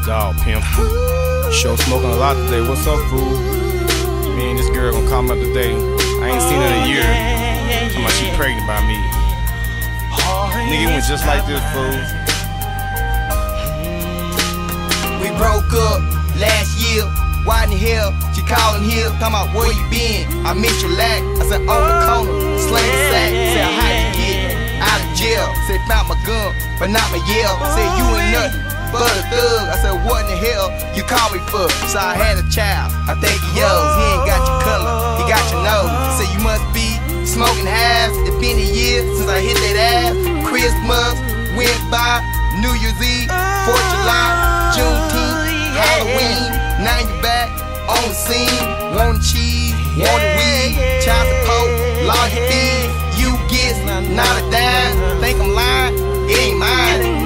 Dog pimp. Show smoking a lot today. What's up, fool? Me and this girl gonna come up today. I ain't seen her in a year. Talking about she pregnant by me. Nigga, it went just like this, fool. We broke up last year. Why in the hell she calling here? Talking about where you been? I miss your lack. I said on the corner, slang the sack. Said how'd you get out of jail? Said found my gun, but not my yell. Said you ain't nothing but a thug. I said what in the hell you call me for? So I had a child, I think he yours. He ain't got your color, he got your nose. Said you must be smoking halves. It's been a year since I hit that ass. Christmas went by, New Year's Eve, 4th of July, Juneteenth, Halloween. Now you back on the scene. Want cheese, want weed, child support, lawyer fees. You get not a dime. Think I'm lying? It ain't mine.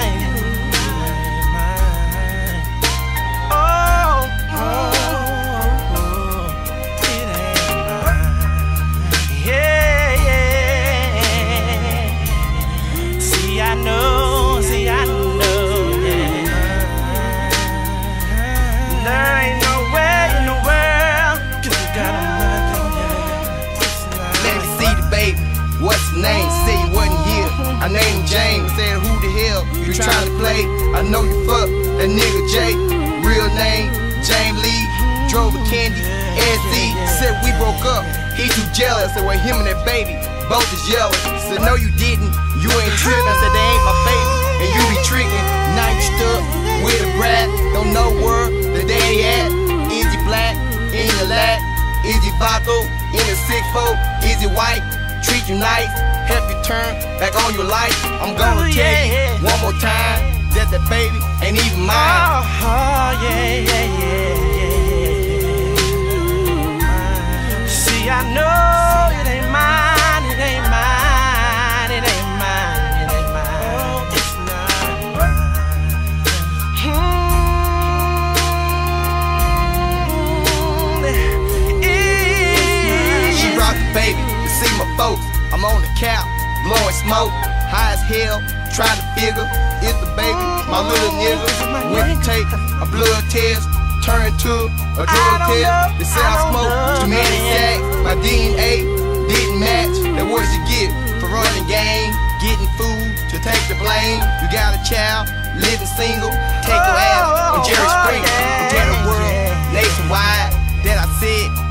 What's his name? Said he wasn't here. I named him James. Said who the hell you trying to play? I know you fuck that nigga Jay. Real name James Lee. Drove a candy SC. Said we broke up. He too jealous. Said well him and that baby both is jealous. Said no you didn't. You ain't tripping. I said they ain't my baby and you be tricking. Now you stuck with a brat. Don't know where the daddy at. Is he black? In the lap? Is he Vato? In the 6'4"? Is he white? Treat you nice, help you turn back on your life. I'm gonna tell you one more time that that baby ain't even mine. See, I know it ain't mine, it ain't mine, it ain't mine, it ain't mine. It's not mine. She rocked the baby. See my folks, I'm on the couch, blowing smoke, high as hell, trying to figure if the baby, my little nigga, when you take a blood test, turn to a drug test. They say I smoke too many sacks, my DNA didn't match. That what you get for running game, getting food to take the blame. You got a child, living single, take your ass on Jerry Springer, tell the world nationwide that I said